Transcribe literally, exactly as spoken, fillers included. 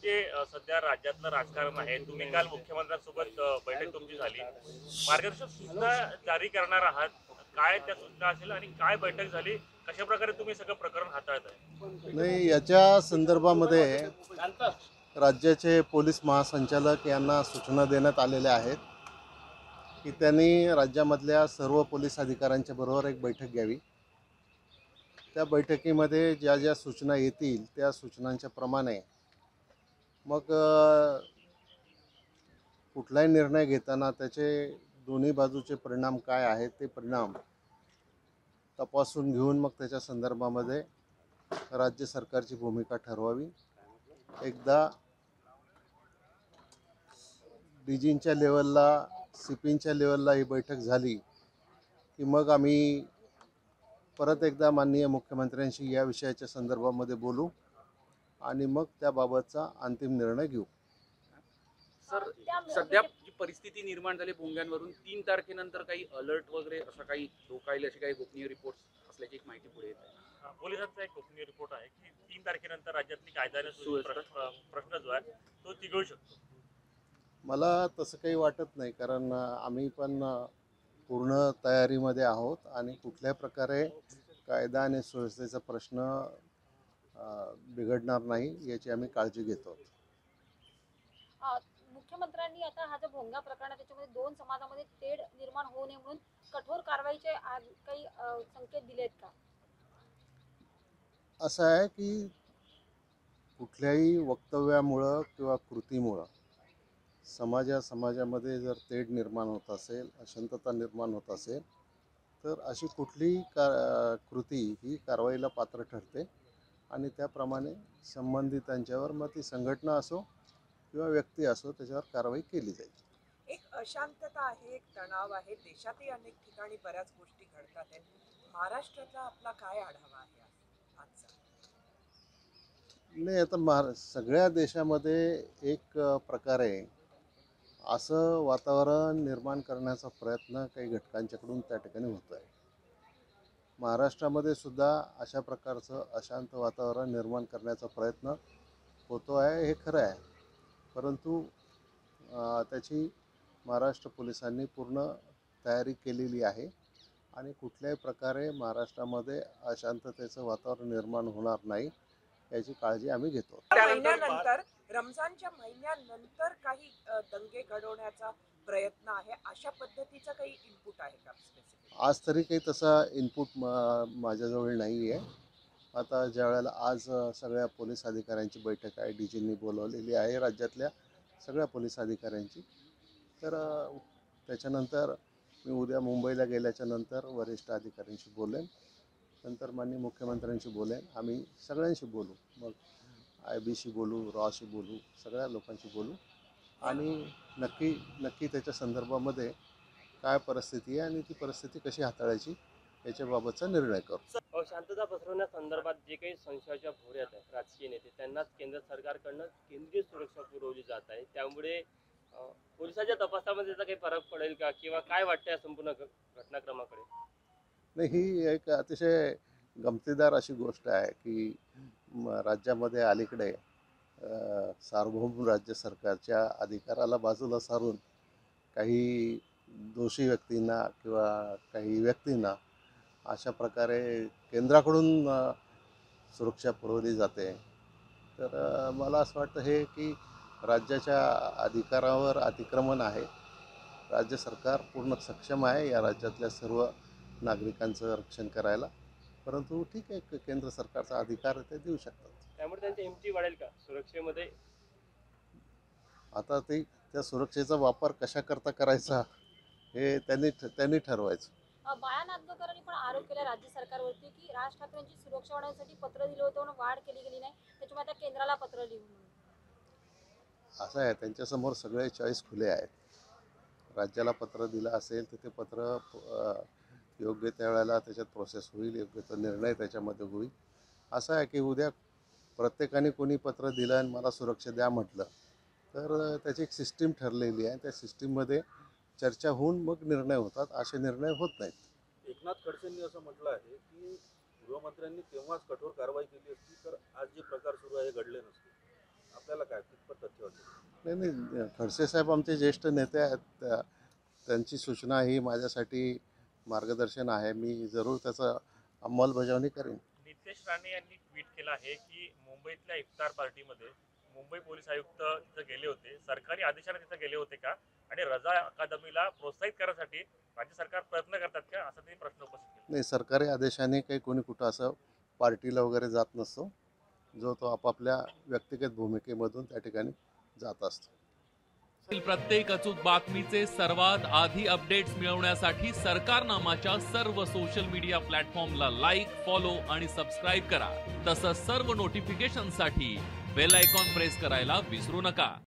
जे अ, सध्या राज्यातलं राजकारण आहे, तुम्ही काल मुख्यमंत्र्यांसोबत अ, बैठक तुमची झाली. मार्गदर्शक सूचना जारी करणार आहात. काय त्या सूचना असेल आणि काय बैठक झाली? कशाप्रकारे तुम्ही सगळं प्रकरण हाताळताय? नाही, याच्या संदर्भामध्ये राज्याचे पोलीस महासंचालक यांना सूचना देण्यात आलेल्या आहेत की त्यांनी राज्यामधल्या सर्व पोलीस अधिकाऱ्यांच्या बरोबर एक बैठक घ्यावी. त्या बैठकीमध्ये ज्या ज्या सूचना येतील त्या सूचनांच्या प्रमाणे मग अ, कुठलाही निर्णय घेताना त्याचे दोन्ही बाजूचे परिणाम काय आहेत ते परिणाम तपासून घेऊन मग त्याच्या संदर्भामध्ये राज्य सरकारची भूमिका ठरवावी. एकदा डीजींच्या लेवलला, सीपींच्या लेवलला ही बैठक झाली की मग आम्ही परत एकदा माननीय मुख्यमंत्र्यांशी या विषयाच्या संदर्भामध्ये बोलू आणि मग त्याबाबतचा अंतिम निर्णय घेऊ. सर, सध्या जी परिस्थिती निर्माण झाली भोंग्यांवरून तीन तारखेनंतर काही अलर्ट वगैरे असं काही धोका येईल अशी काही गोपनीय रिपोर्ट असल्याची एक माहिती पुढे येत आहे. पोलिसांचा एक गोपनीय रिपोर्ट आहे की तीन तारखेनंतर राज्यातली कायदा आणि सुव्यवस्था प्रश्न जो आहे तो चिघळू शकतो. मला तसं काही वाटत नाही, कारण आम्ही पण पूर्ण तयारीमध्ये आहोत आणि कुठल्या प्रकारे कायदा आणि सुव्यवस्थेचा प्रश्न बिघडणार नाही याची आम्ही काळजी घेतो. मुख्यमंत्र्यांनी आता हा जो भोंगा प्रकरण आहे त्याच्यामध्ये दोन समाजामध्ये तेढ निर्माण होऊ नये म्हणून कठोर कारवाईचे आज काही संकेत दिलेत का? असं आहे की कुठल्याही वक्तव्यामुळं किंवा कृतीमुळं समाजा समाजामध्ये जर तेढ निर्माण होत असेल, अशांतता निर्माण होत असेल तर अशी कुठलीही का कृती ही कारवाईला पात्र ठरते आणि त्याप्रमाणे संबंधितांच्यावर मग ती संघटना असो किंवा व्यक्ती असो त्याच्यावर कारवाई केली जाईल. एक अशांतता आहे, एक तणाव आहे, देशातही अनेक ठिकाणी बऱ्याच गोष्टी घडतात आहेत. महाराष्ट्रातला आपला काय आढावा आहे आजचा? नाही, आता महारा सगळ्या देशामध्ये एक प्रकारे असं वातावरण निर्माण करण्याचा प्रयत्न काही घटकांच्याकडून त्या ठिकाणी होत आहे. महाराष्ट्रामध्ये सुद्धा अशा प्रकारचं अशांत वातावरण निर्माण करण्याचा प्रयत्न होतो आहे, हे खरं आहे. परंतु त्याची महाराष्ट्र पोलिसांनी पूर्ण तयारी केलेली आहे आणि कुठल्याही प्रकारे महाराष्ट्रामध्ये अशांततेचं वातावरण निर्माण होणार नाही याची काळजी आम्ही घेतो. महिन्यानंतर रमजानच्या महिन्यानंतर काही दंगे घडवण्याचा प्रयत्न आहे, अशा पद्धतीचा काही इनपुट आहे का? आज तरी काही तसा इनपुट माझ्याजवळ नाही आहे. आता ज्या वेळेला आज सगळ्या पोलीस अधिकाऱ्यांची बैठक आहे, डीजींनी बोलवलेली आहे राज्यातल्या सगळ्या पोलीस अधिकाऱ्यांची, तर त्याच्यानंतर मी उद्या मुंबईला गेल्याच्या नंतर वरिष्ठ अधिकाऱ्यांशी बोलेन, नंतर माननीय मुख्यमंत्र्यांशी बोलेन, आम्ही सगळ्यांशी बोलू, मग आय बीशी बोलू, रॉशी बोलू, सगळ्या लोकांशी बोलू आणि नक्की नक्की त्याच्या संदर्भामध्ये काय परिस्थिती आहे आणि ती परिस्थिती कशी हाताळायची याच्याबाबतचा निर्णय करू. शांतता पसरवण्यासंदर्भात जे काही संशयाच्या भोवऱ्यात आहेत राजकीय नेते त्यांनाच केंद्र सरकारकडनं केंद्रीय सुरक्षा पुरवली जात आहे, त्यामुळे पोलिसांच्या तपासामध्ये त्याचा काही फरक पडेल का किंवा काय वाटतं या संपूर्ण घटनाक्रमाकडे? नाही, ही एक अतिशय गमतीदार अशी गोष्ट आहे की राज्यामध्ये अलीकडे सार्वभौम राज्य सरकारच्या अधिकाराला बाजूला सारून काही दोषी व्यक्तींना किंवा काही व्यक्तींना अशा प्रकारे केंद्राकडून सुरक्षा पुरवली जाते. तर मला असं वाटतं हे की राज्याच्या अधिकारावर अतिक्रमण आहे. राज्य सरकार पूर्ण सक्षम आहे या राज्यातल्या सर्व नागरिकांचं रक्षण करायला, परंतु ठीक आहे, केंद्र सरकारचा अधिकार ते देऊ शकतात. त्यामुळे त्यांची हिमती वाढेल का सुरक्षेमध्ये? आता ते त्या सुरक्षेचा वापर कशा करता करायचा हे त्यांनी त्यांनी ठरवायचं. बाळा नागवेकरांनी पण आरोप केला राज्य सरकारवरती की राज ठाकरेंची सुरक्षा वाढवण्यासाठी पत्र दिलं होतं पण वाढ केली गेली नाही, त्याच्यामुळे आता केंद्राला पत्र लिहून. असं आहे, त्यांच्यासमोर सगळे चॉईस खुले आहेत. राज्याला पत्र दिलं असेल तर ते पत्र योग्य त्यावेळेला त्याच्यात प्रोसेस होईल, योग्य तो निर्णय त्याच्यामध्ये होईल. असं आहे की उद्या प्रत्येकाने कोणी पत्र दिलं आणि मला सुरक्षा द्या म्हटलं तर त्याची एक सिस्टीम ठरलेली आहे, त्या सिस्टीममध्ये चर्चा होऊन मग निर्णय होतात, असे निर्णय होत नाहीत. एकनाथ खडसेंनी असं म्हटलं आहे की गृहमंत्र्यांनी तेव्हाच कठोर कारवाई केली असती तर आज जे प्रकार सुरू आहे घडले नसते. आपल्याला काय कितपत तथ्य होते? नाही नाही खडसे साहेब आमचे ज्येष्ठ नेते आहेत, त्या- त्यांची सूचना ही माझ्यासाठी मार्गदर्शन आहे. मी जरूर त्याचं अंमलबजावणी करेन. नितेश राणे यांनी ट्विट केलं आहे की मुंबईतल्या इफ्तार पार्टीमध्ये मुंबई पोलीस आयुक्त तिथे गेले होते, सरकारी आदेशाने तिथे गेले होते का, आणि रजा अकादमीला प्रोत्साहित करण्यासाठी राज्य सरकार प्रयत्न करतात का, असा त्यांनी प्रश्न उपस्थित केला. नाही, सरकारी आदेशाने काही कोणी कुठं असं पार्टीला वगैरे जात नसतो. जो तो आपापल्या व्यक्तिगत भूमिकेमधून त्या ठिकाणी जात असतो. प्रत्येक अचूक बातमीचे सर्वात आधी अपडेट्स मिळवण्यासाठी सरकारनामाच्या सर्व सोशल मीडिया प्लॅटफॉर्मला लाईक, फॉलो आणि सबस्क्राईब करा. तसंच सर्व नोटिफिकेशनसाठी बेल आयकॉन प्रेस करायला विसरू नका.